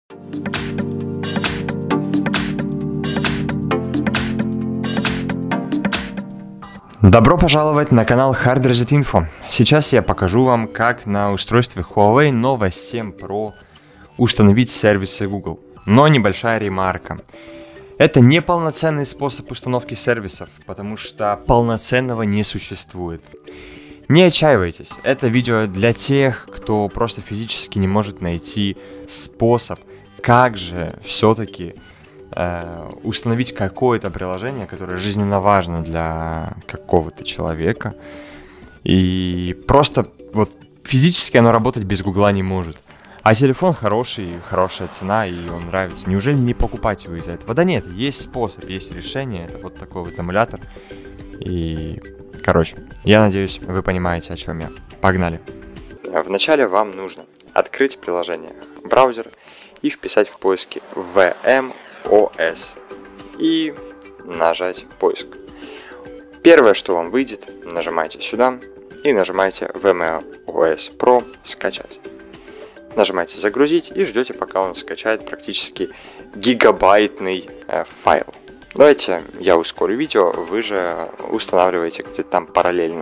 Добро пожаловать на канал Hard Reset Info. Сейчас я покажу вам, как на устройстве Huawei Nova 7 Pro установить сервисы Google. Но небольшая ремарка. Это не полноценный способ установки сервисов, потому что полноценного не существует. Не отчаивайтесь, это видео для тех, кто просто физически не может найти способ, как же все-таки установить какое-то приложение, которое жизненно важно для какого-то человека. И просто вот физически оно работать без Гугла не может. А телефон хороший, хорошая цена, и он нравится. Неужели не покупать его из-за этого? Да нет, есть способ, есть решение. Это вот такой вот эмулятор. И, короче, я надеюсь, вы понимаете, о чем я. Погнали. Вначале вам нужно открыть приложение браузера и вписать в поиске VMOS и нажать поиск. Первое, что вам выйдет, нажимаете сюда и нажимаете VMOS Pro скачать. Нажимаете загрузить и ждете, пока он скачает практически гигабайтный файл. Давайте я ускорю видео, вы же устанавливаете где-то там параллельно.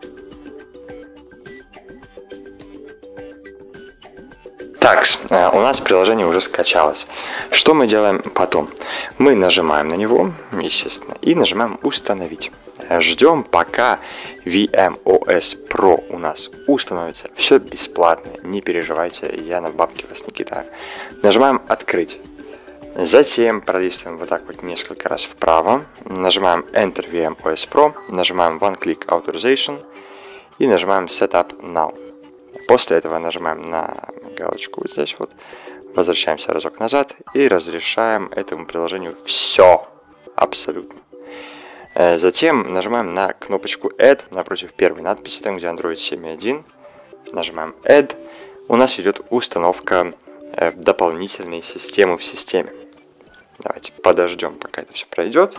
Так, у нас приложение уже скачалось. Что мы делаем потом? Мы нажимаем на него, естественно, и нажимаем «Установить». Ждем, пока VMOS Pro у нас установится. Все бесплатно, не переживайте, я на бабки вас не кидаю. Нажимаем «Открыть». Затем пролистываем вот так вот несколько раз вправо. Нажимаем Enter VMOS Pro, нажимаем One Click Authorization и нажимаем Setup Now. После этого нажимаем на галочку вот здесь вот, возвращаемся разок назад и разрешаем этому приложению все, абсолютно. Затем нажимаем на кнопочку Add напротив первой надписи, там где Android 7.1. Нажимаем Add. У нас идет установка дополнительной системы в системе. Давайте подождем, пока это все пройдет.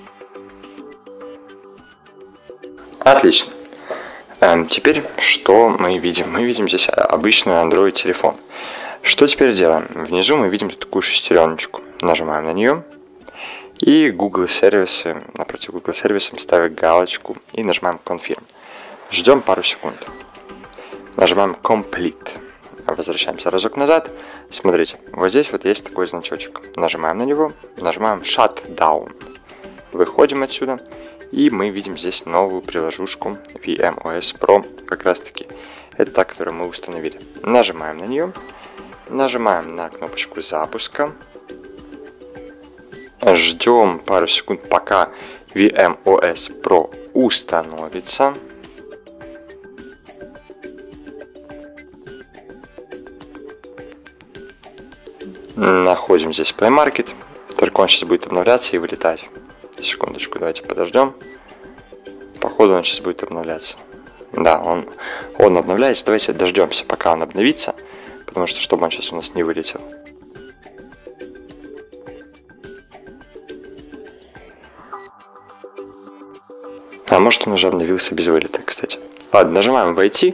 Отлично. Теперь что мы видим? Мы видим здесь обычный Android телефон. Что теперь делаем? Внизу мы видим такую шестереночку. Нажимаем на нее. И Google сервисы, напротив Google сервисом ставим галочку и нажимаем Confirm. Ждем пару секунд. Нажимаем Complete. Возвращаемся разок назад. Смотрите, вот здесь вот есть такой значочек. Нажимаем на него, нажимаем Shutdown. Выходим отсюда. И мы видим здесь новую приложушку VMOS Pro, как раз таки. Это та, которую мы установили. Нажимаем на нее. Нажимаем на кнопочку запуска. Ждем пару секунд, пока VMOS Pro установится. Находим здесь Play Market. Только он сейчас будет обновляться и вылетать. Секундочку, давайте подождем. Походу он сейчас будет обновляться. Да, он обновляется. Давайте дождемся, пока он обновится. Потому что, чтобы он сейчас у нас не вылетел. А может он уже обновился без вылета, кстати. Ладно, нажимаем «Войти».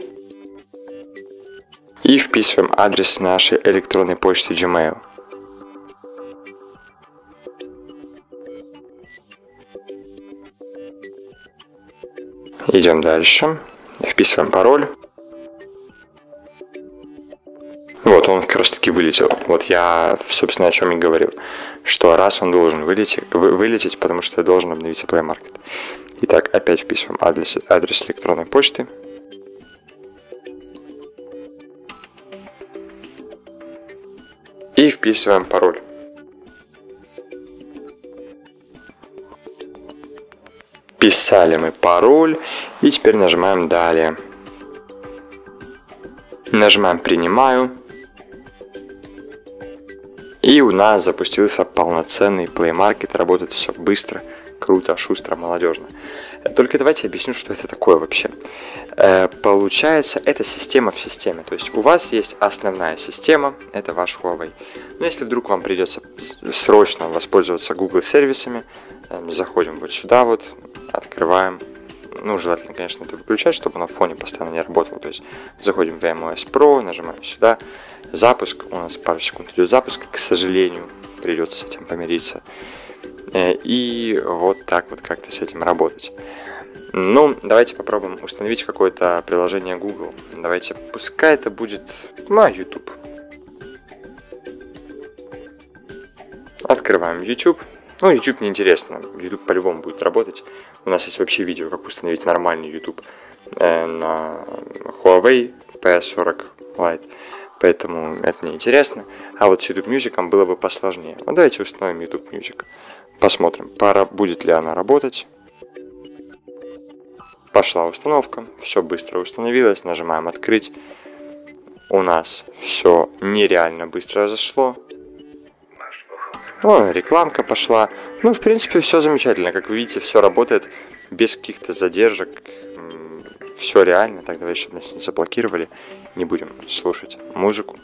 И вписываем адрес нашей электронной почты Gmail. Идем дальше. Вписываем пароль. Вот, он как раз таки вылетел. Вот я, собственно, о чем и говорил. Что раз он должен вылететь, потому что должен обновиться Play Market. Итак, опять вписываем адрес электронной почты. И вписываем пароль. Вписали мы пароль. И теперь нажимаем «Далее». Нажимаем «Принимаю». И у нас запустился полноценный Play Market. Работает все быстро, круто, шустро, молодежно. Только давайте объясню, что это такое вообще. Получается, это система в системе. То есть у вас есть основная система, это ваш Huawei. Но если вдруг вам придется срочно воспользоваться Google сервисами, заходим вот сюда вот, открываем Ну, желательно, конечно, это выключать, чтобы оно в фоне постоянно не работало. То есть заходим в VMOS Pro, нажимаем сюда, запуск, у нас пару секунд идет запуск, к сожалению, придется с этим помириться. И вот так вот как-то с этим работать. Ну, давайте попробуем установить какое-то приложение Google. Давайте, пускай это будет YouTube. Открываем YouTube. Ну, YouTube неинтересно. YouTube по-любому будет работать. У нас есть вообще видео, как установить нормальный YouTube на Huawei P40 Lite. Поэтому это неинтересно. А вот с YouTube Music было бы посложнее. Ну, давайте установим YouTube Music. Посмотрим, будет ли она работать. Пошла установка. Все быстро установилось. Нажимаем «Открыть». У нас все нереально быстро зашло. О, рекламка пошла. Ну, в принципе, все замечательно. Как вы видите, все работает без каких-то задержек. Все реально. Так, давай, чтобы нас не заблокировали. Не будем слушать музыку.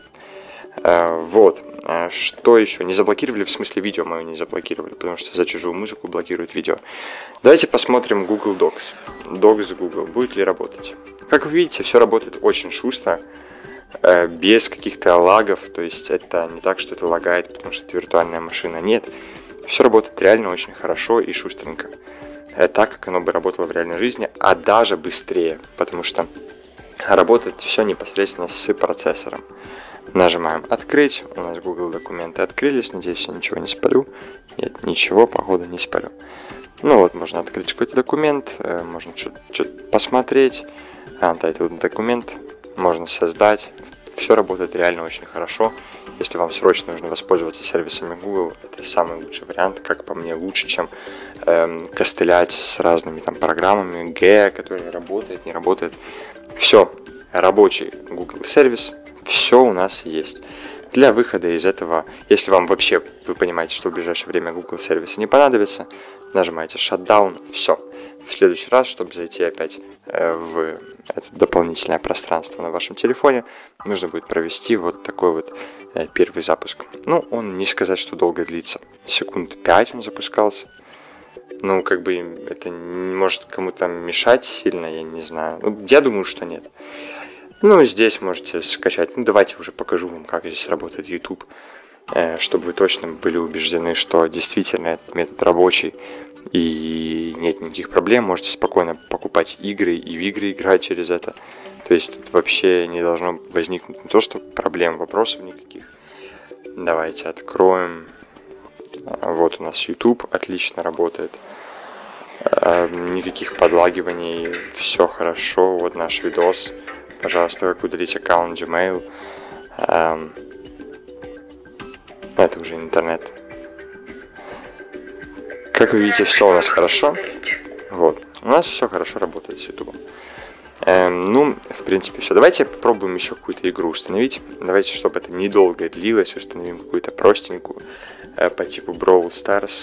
Вот. Что еще? Не заблокировали, в смысле видео мое не заблокировали, потому что за чужую музыку блокируют видео. Давайте посмотрим Google Docs. Docs Google. Будет ли работать? Как вы видите, все работает очень шустро. Без каких-то лагов, то есть это не так, что это лагает, потому что это виртуальная машина, нет. Все работает реально очень хорошо и шустренько, так как оно бы работало в реальной жизни, а даже быстрее, потому что работает все непосредственно с процессором. Нажимаем «Открыть», у нас Google документы открылись, надеюсь, я ничего не спалю. Нет, ничего, походу, не спалю. Ну вот, можно открыть какой-то документ, можно что-то посмотреть, title документ, можно создать. Все работает реально очень хорошо. Если вам срочно нужно воспользоваться сервисами Google, это самый лучший вариант, как по мне, лучше, чем костылять с разными там программами, которые работает, не работает. Все, рабочий Google сервис, все у нас есть. Для выхода из этого, если вам вообще, вы понимаете, что в ближайшее время Google сервисы не понадобится, нажимаете Shutdown, все. В следующий раз, чтобы зайти опять в это дополнительное пространство на вашем телефоне, нужно будет провести вот такой вот первый запуск. Ну, он не сказать, что долго длится. Секунд 5 он запускался. Ну, как бы это может кому-то мешать сильно, я не знаю. Ну, я думаю, что нет. Ну, здесь можете скачать. Ну, давайте уже покажу вам, как здесь работает YouTube, чтобы вы точно были убеждены, что действительно этот метод рабочий и нет никаких проблем. Можете спокойно покупать игры и в игры играть через это. То есть тут вообще не должно возникнуть не то, что проблем, вопросов никаких. Давайте откроем. Вот у нас YouTube отлично работает. Никаких подлагиваний, все хорошо. Вот наш видос. Пожалуйста, как удалить аккаунт Gmail. Это уже интернет. Как вы видите, все у нас хорошо. Вот. У нас все хорошо работает с YouTube. Ну, в принципе, все. Давайте попробуем еще какую-то игру установить. Давайте, чтобы это недолго длилось, установим какую-то простенькую по типу Brawl Stars.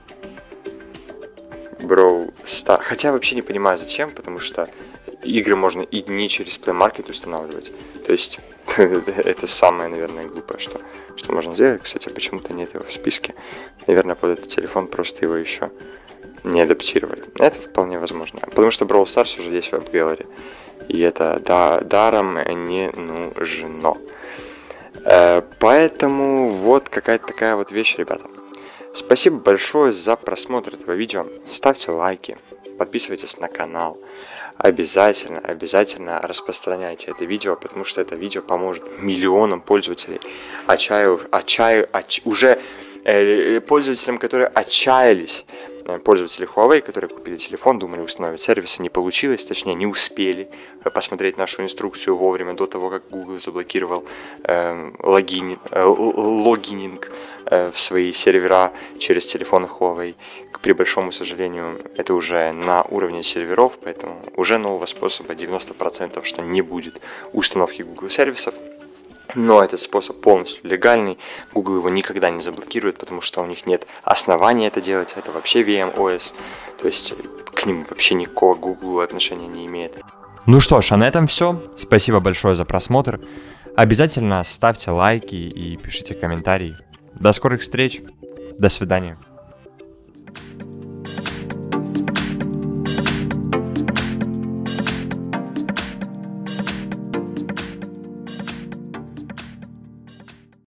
Хотя вообще не понимаю зачем, потому что игры можно и не через Play Market устанавливать. То есть это самое, наверное, глупое, что можно сделать. Кстати, почему-то нет его в списке. Наверное, под этот телефон просто его еще не адаптировали. Это вполне возможно. Потому что Brawl Stars уже есть в App Gallery. И это даром не нужно. Поэтому вот какая-то такая вот вещь, ребята. Спасибо большое за просмотр этого видео. Ставьте лайки, подписывайтесь на канал. Обязательно распространяйте это видео, потому что это видео поможет миллионам пользователей, уже пользователям, которые отчаялись, пользователи Huawei, которые купили телефон, думали установить сервисы, не получилось, точнее не успели посмотреть нашу инструкцию вовремя до того, как Google заблокировал логининг в свои сервера через телефоны Huawei. При большому сожалению, это уже на уровне серверов, поэтому уже нового способа 90%, что не будет установки Google сервисов. Но этот способ полностью легальный, Google его никогда не заблокирует, потому что у них нет основания это делать, это вообще VMOS, то есть к ним вообще никакого Google отношения не имеет. Ну что ж, а на этом все. Спасибо большое за просмотр. Обязательно ставьте лайки и пишите комментарии. До скорых встреч. До свидания.